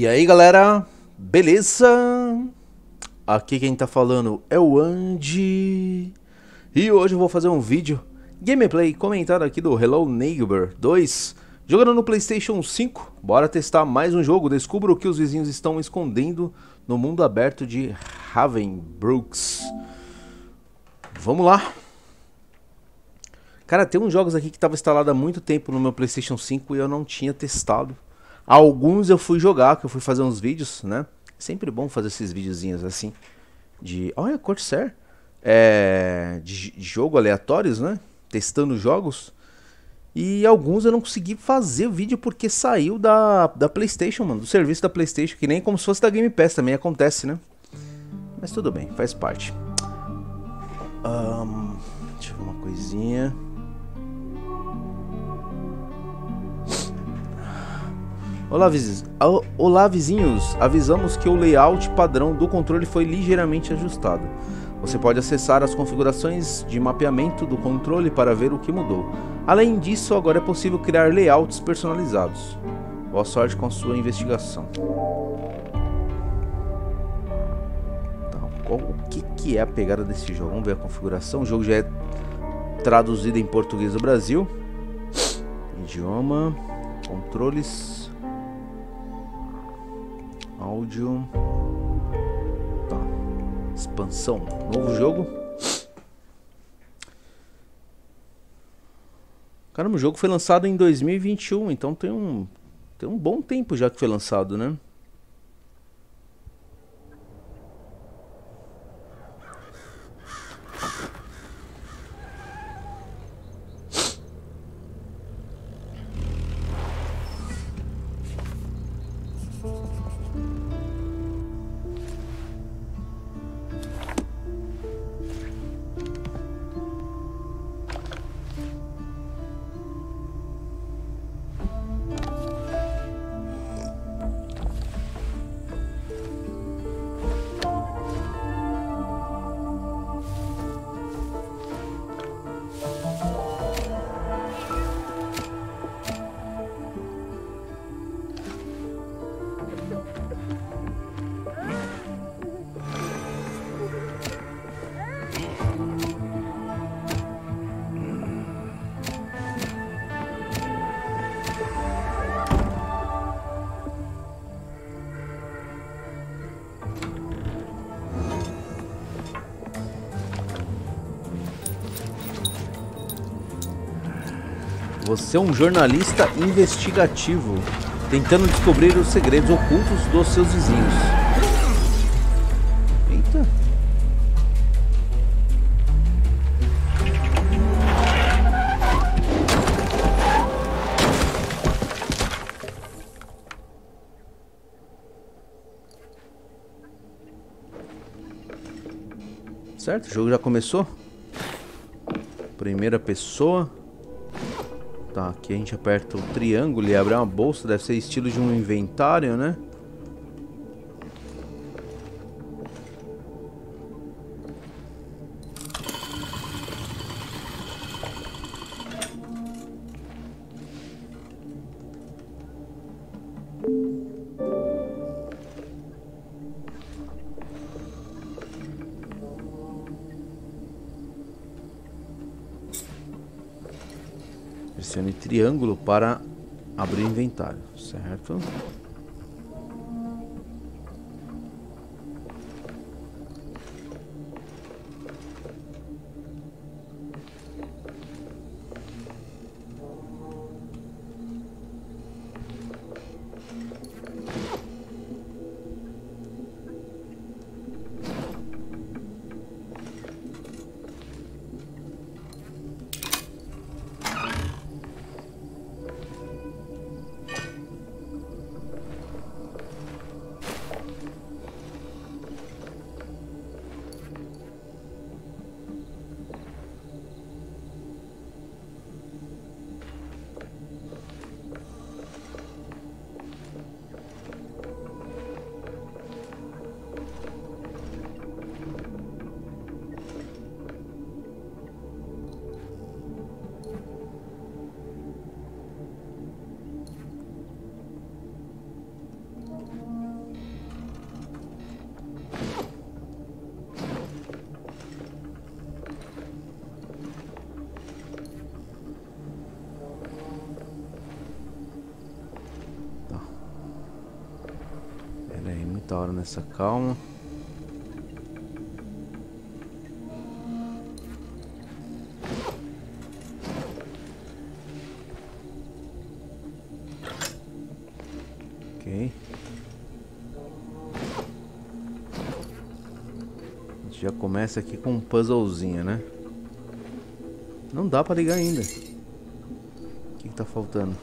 E aí galera, beleza? Aqui quem tá falando é o Andy. E hoje eu vou fazer um vídeo gameplay comentado aqui do Hello Neighbor 2, jogando no PlayStation 5. Bora testar mais um jogo, descubra o que os vizinhos estão escondendo no mundo aberto de Ravensbrooks. Vamos lá. Cara, tem uns jogos aqui que estavam instalados há muito tempo no meu PlayStation 5 e eu não tinha testado. Alguns eu fui jogar, que eu fui fazer uns vídeos, né? Sempre bom fazer esses videozinhos assim de... Olha, Corsair. De jogo aleatórios, né? Testando jogos. E alguns eu não consegui fazer o vídeo porque saiu da PlayStation, mano. Do serviço da PlayStation, que nem como se fosse da Game Pass também acontece, né? Mas tudo bem, faz parte. Deixa eu ver uma coisinha. Olá vizinhos, avisamos que o layout padrão do controle foi ligeiramente ajustado. Você pode acessar as configurações de mapeamento do controle para ver o que mudou. Além disso, agora é possível criar layouts personalizados. Boa sorte com a sua investigação. Tá, o que é a pegada desse jogo? Vamos ver a configuração. O jogo já é traduzido em português do Brasil. Idioma, controles... áudio, tá. Expansão, novo jogo. Caramba, o jogo foi lançado em 2021, então tem um bom tempo já que foi lançado, né? Você é um jornalista investigativo, tentando descobrir os segredos ocultos dos seus vizinhos. Eita. Certo, o jogo já começou. Primeira pessoa. Tá, aqui a gente aperta o triângulo e abre uma bolsa, deve ser estilo de um inventário, né? Pressione triângulo para abrir o inventário, certo? muita hora nessa calma. Ok. A gente já começa aqui com um puzzlezinho, né? Não dá pra ligar ainda. O que tá faltando?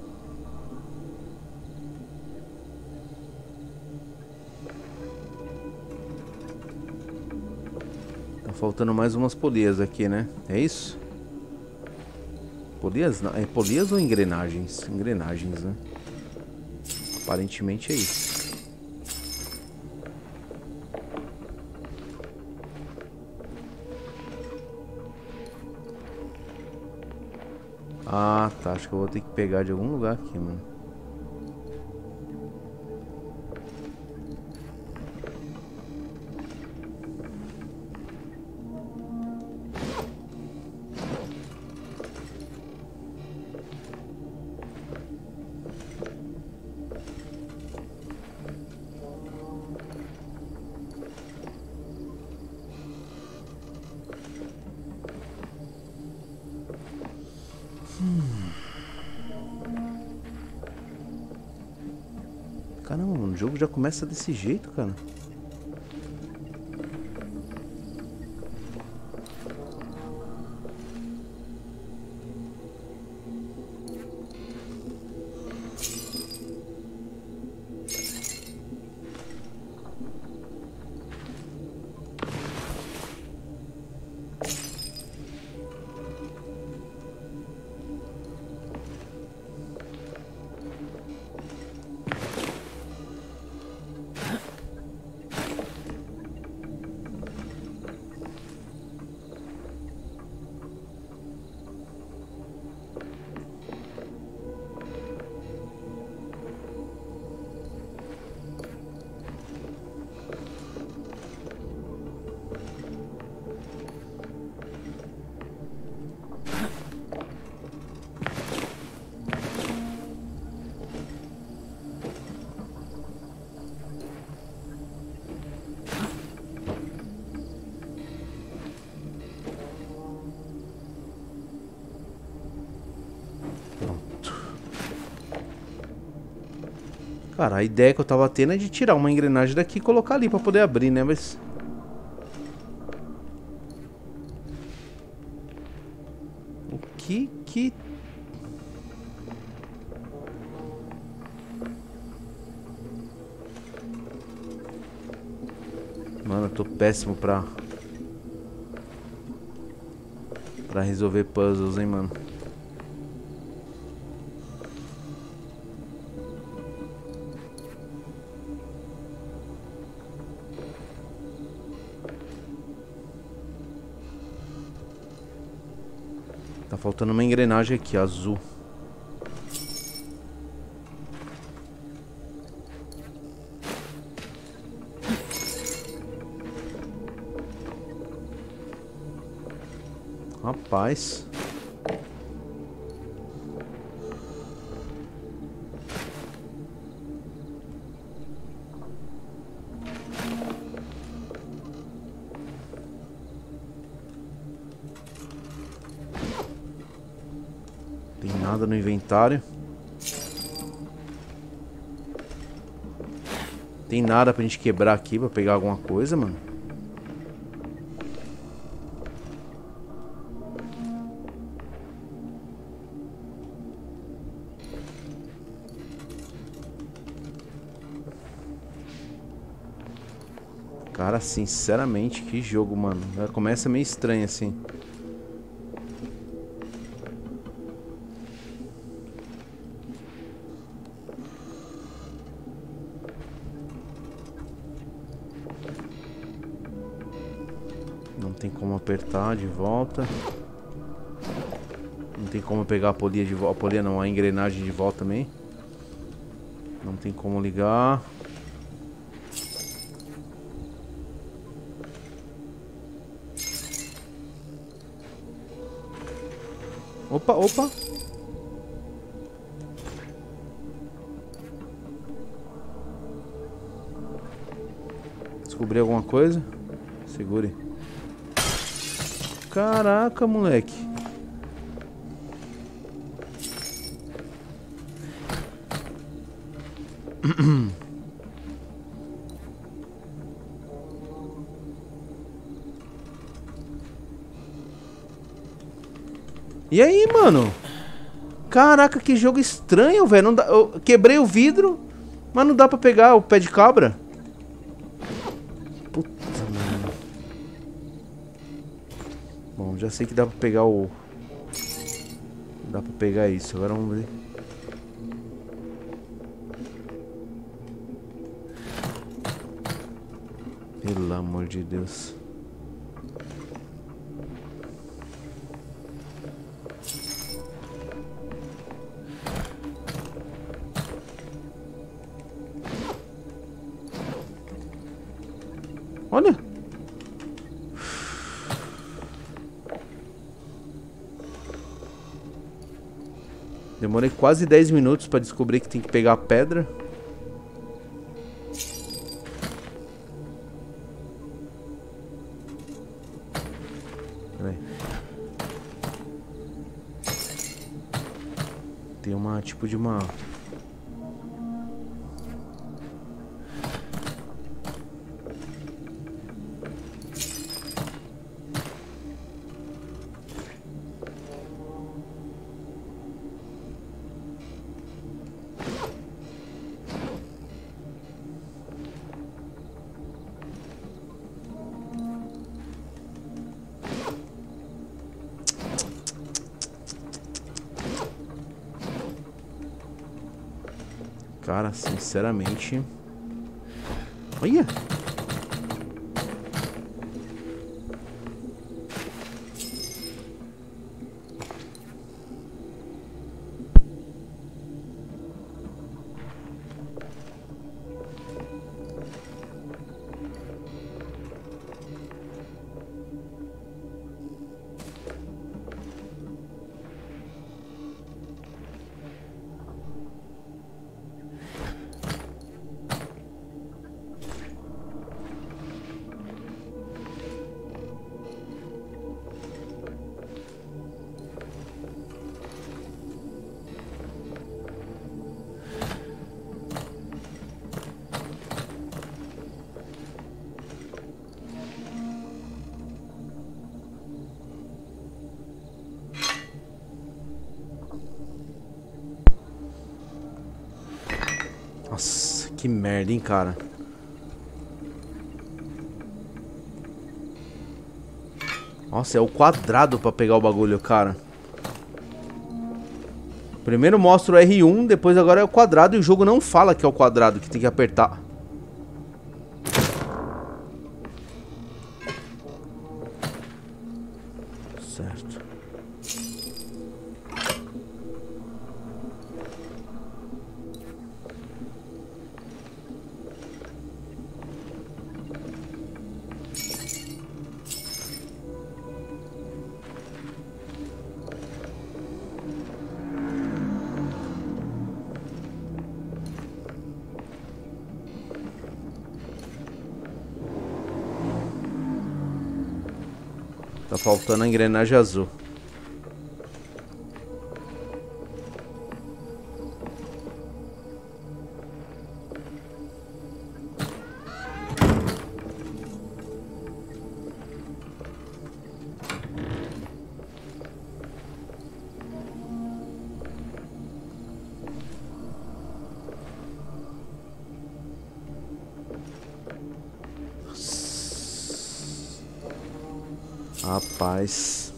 Tá faltando mais umas polias aqui, né? É isso? Polias? Não. É polias ou engrenagens? Engrenagens, né? Aparentemente é isso. Ah, tá. Acho que eu vou ter que pegar de algum lugar aqui, mano. Caramba, mano, o jogo já começa desse jeito, cara. Cara, a ideia que eu tava tendo é de tirar uma engrenagem daqui e colocar ali pra poder abrir, né? Mas... o que... Mano, eu tô péssimo pra resolver puzzles, hein, mano. Tá faltando uma engrenagem aqui, azul. Rapaz. Tem nada no inventário. Tem nada pra gente quebrar aqui pra pegar alguma coisa, mano. Cara, sinceramente, que jogo, mano. Já começa meio estranho assim. Não tem como apertar de volta. Não tem como pegar a polia de volta. A polia não, a engrenagem de volta também. Não tem como ligar. Opa, opa. Descobri alguma coisa? Segure. Caraca, moleque. E aí, mano? Caraca, que jogo estranho, velho. Não dá... Eu quebrei o vidro, mas não dá pra pegar o pé de cabra. Puta, mano. Bom, já sei que dá pra pegar o... Dá pra pegar isso. Agora vamos ver. Pelo amor de Deus. Olha. Demorei quase 10 minutos pra descobrir que tem que pegar a pedra. Peraí. Tem uma, tipo de uma... Cara, sinceramente... Olha! Nossa, que merda, hein, cara. Nossa, é o quadrado pra pegar o bagulho, cara. Primeiro mostra o R1, depois agora é o quadrado e o jogo não fala que é o quadrado que tem que apertar. Certo. Tá faltando a engrenagem azul. Rapaz.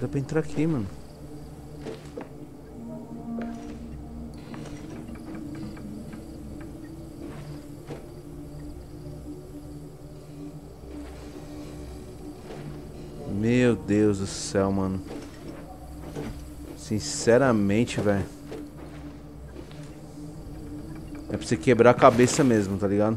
Dá pra entrar aqui, mano. Meu Deus do céu, mano. Sinceramente, velho. É pra você quebrar a cabeça mesmo, tá ligado?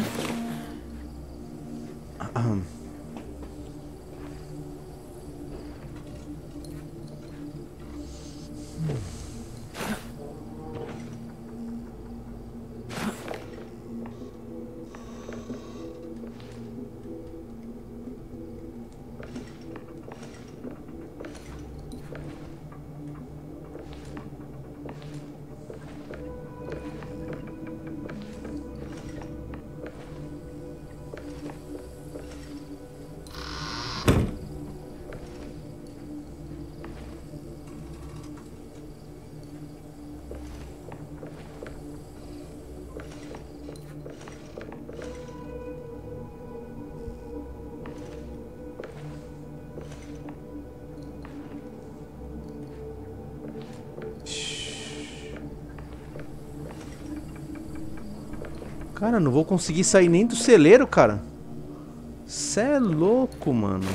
Cara, não vou conseguir sair nem do celeiro, cara. Cê é louco, mano.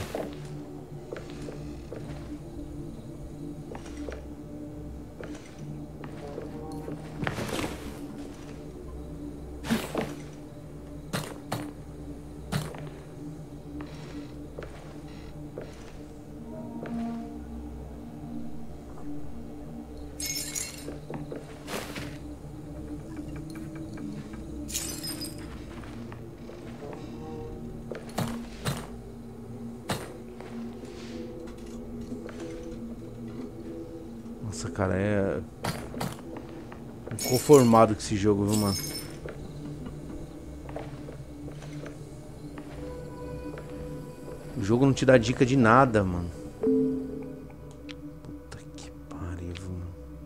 Nossa, cara, é inconformado com esse jogo, viu, mano? O jogo não te dá dica de nada, mano. Puta que pariu, mano.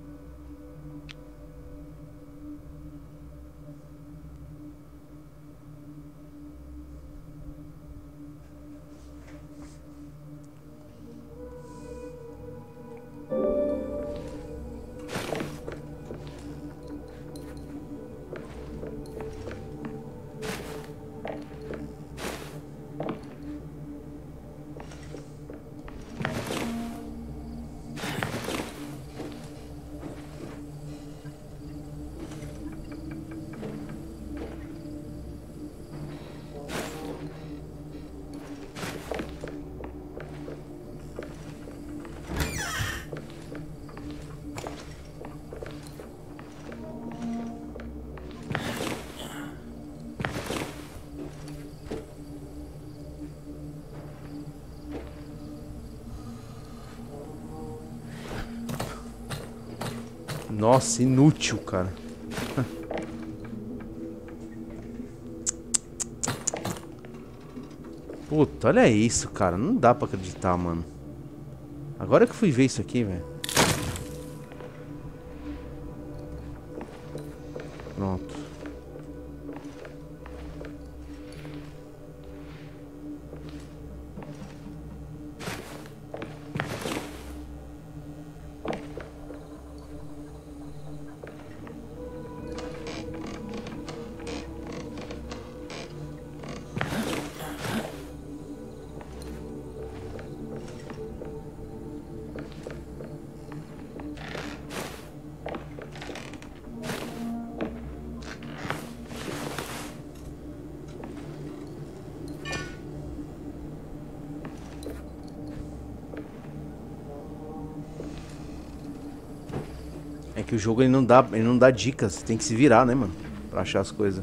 Nossa, inútil, cara. Puta, olha isso, cara. Não dá pra acreditar, mano. Agora que eu fui ver isso aqui, velho. Pronto. É que o jogo ele não dá dicas, você tem que se virar, né, mano? Pra achar as coisas.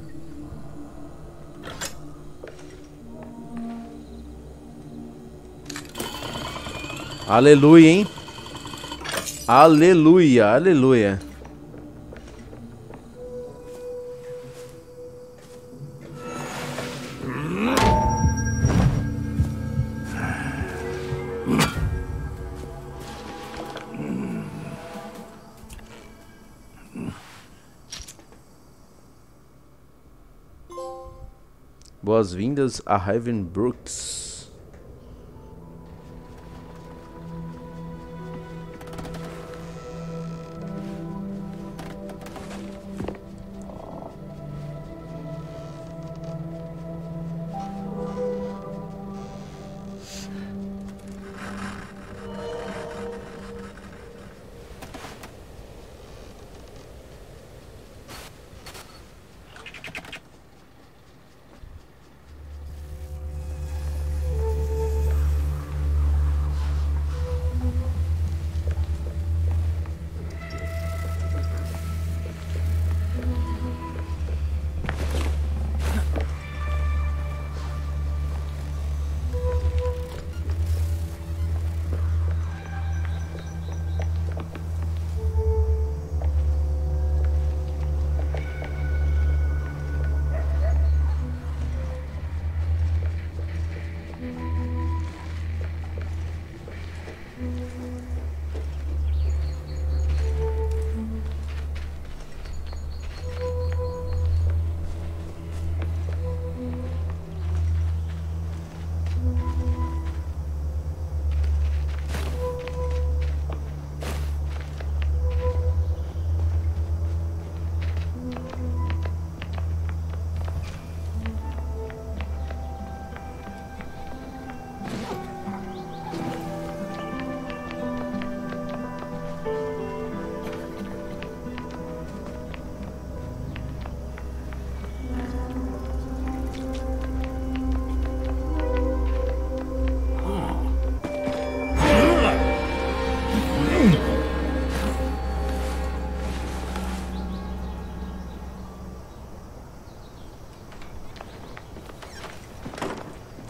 Aleluia, hein? Aleluia, aleluia. Boas-vindas a Raven Brooks.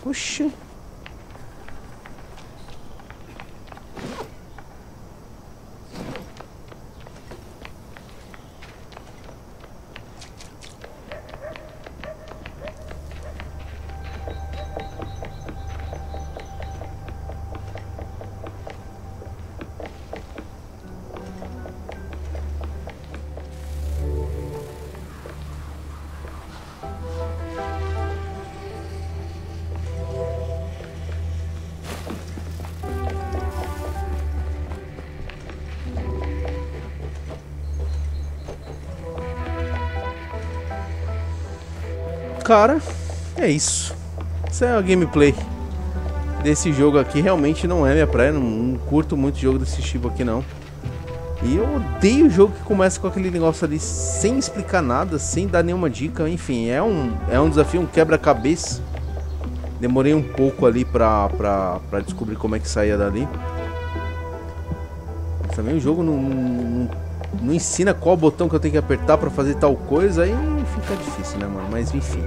Oxi. Cara, é isso. Isso é a gameplay desse jogo aqui. Realmente não é minha praia. Não curto muito jogo desse tipo aqui, não. E eu odeio o jogo que começa com aquele negócio ali sem explicar nada, sem dar nenhuma dica. Enfim, é um desafio, um quebra-cabeça. Demorei um pouco ali pra descobrir como é que saía dali. Mas também o jogo não ensina qual botão que eu tenho que apertar pra fazer tal coisa. Aí fica difícil, né, mano? Mas enfim.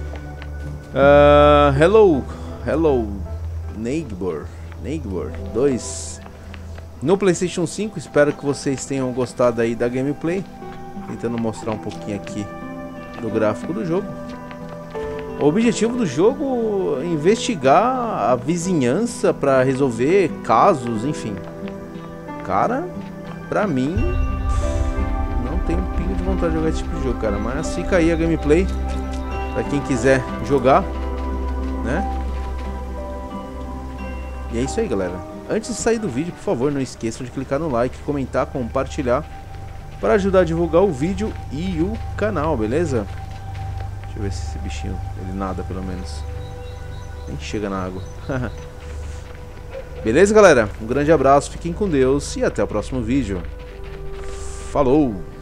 Hello, Neighbor 2 no PlayStation 5. Espero que vocês tenham gostado aí da gameplay. Tentando mostrar um pouquinho aqui do gráfico do jogo. O objetivo do jogo é investigar a vizinhança pra resolver casos, enfim. Cara, pra mim não tem um pingo de vontade de jogar esse tipo de jogo, cara. Mas fica aí a gameplay pra quem quiser jogar, né? E é isso aí, galera. Antes de sair do vídeo, por favor, não esqueçam de clicar no like, comentar, compartilhar para ajudar a divulgar o vídeo e o canal, beleza? Deixa eu ver se esse bichinho, ele nada pelo menos. Nem chega na água. Beleza, galera? Um grande abraço, fiquem com Deus e até o próximo vídeo. Falou!